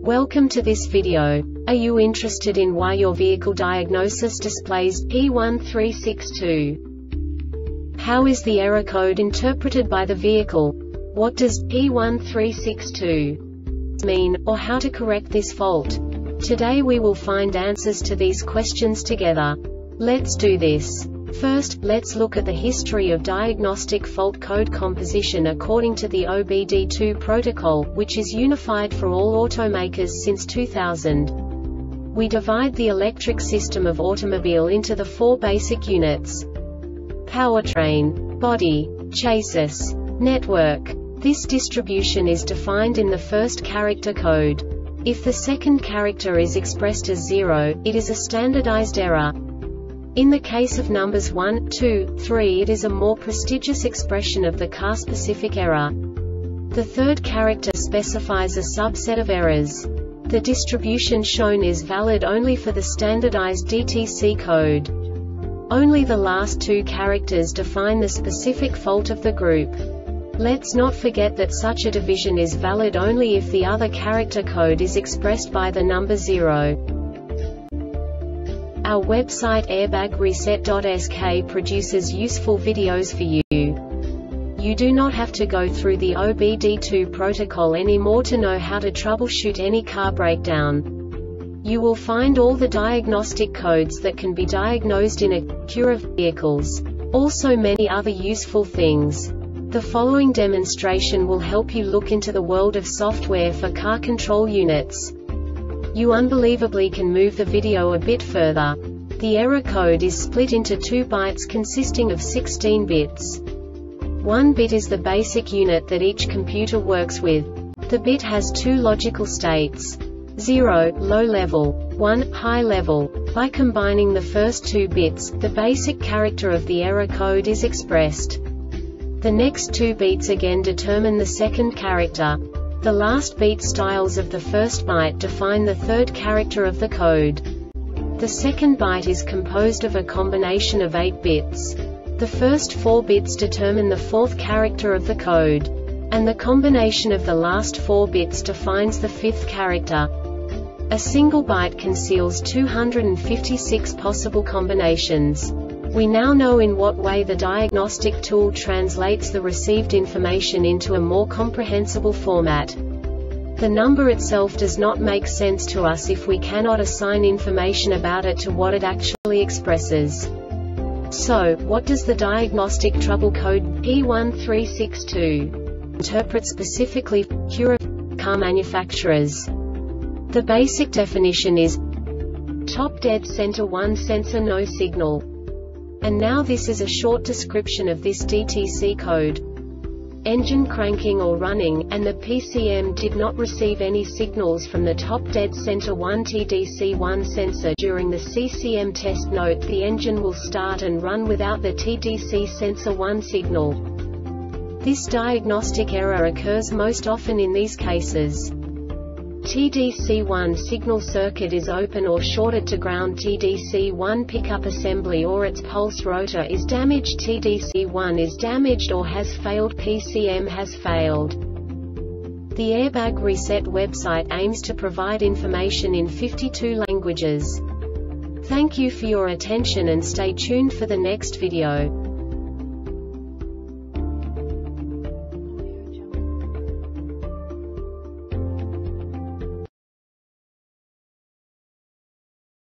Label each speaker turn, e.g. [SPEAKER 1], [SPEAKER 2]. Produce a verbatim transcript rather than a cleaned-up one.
[SPEAKER 1] Welcome to this video. Are you interested in why your vehicle diagnosis displays P one three six two? How is the error code interpreted by the vehicle? What does P one three six two mean, or how to correct this fault? Today we will find answers to these questions together. Let's do this. First, let's look at the history of diagnostic fault code composition according to the O B D two protocol, which is unified for all automakers since two thousand. We divide the electric system of automobile into the four basic units: powertrain, body, chassis, network. This distribution is defined in the first character code. If the second character is expressed as zero, it is a standardized error. In the case of numbers one, two, three, it is a more prestigious expression of the car-specific error. The third character specifies a subset of errors. The distribution shown is valid only for the standardized D T C code. Only the last two characters define the specific fault of the group. Let's not forget that such a division is valid only if the other character code is expressed by the number zero. Our website airbag reset dot S K produces useful videos for you. You do not have to go through the O B D two protocol anymore to know how to troubleshoot any car breakdown. You will find all the diagnostic codes that can be diagnosed in Acura vehicles. Also many other useful things. The following demonstration will help you look into the world of software for car control units. You unbelievably can move the video a bit further. The error code is split into two bytes consisting of sixteen bits. One bit is the basic unit that each computer works with. The bit has two logical states: zero, low level, one, high level. By combining the first two bits, the basic character of the error code is expressed. The next two beats again determine the second character. The last beat styles of the first byte define the third character of the code. The second byte is composed of a combination of eight bits. The first four bits determine the fourth character of the code. And the combination of the last four bits defines the fifth character. A single byte conceals two hundred fifty-six possible combinations. We now know in what way the diagnostic tool translates the received information into a more comprehensible format. The number itself does not make sense to us if we cannot assign information about it to what it actually expresses. So, what does the diagnostic trouble code P one three six two interpret specifically for Acura car manufacturers? The basic definition is top dead center one sensor no signal. And now this is a short description of this D T C code. Engine cranking or running, and the P C M did not receive any signals from the top dead center one T D C one sensor during the C C M test. Note: the engine will start and run without the T D C sensor one signal. This diagnostic error occurs most often in these cases: T D C one signal circuit is open or shorted to ground, T D C one pickup assembly or its pulse rotor is damaged, T D C one is damaged or has failed, P C M has failed. The Airbag Reset website aims to provide information in fifty-two languages. Thank you for your attention and stay tuned for the next video.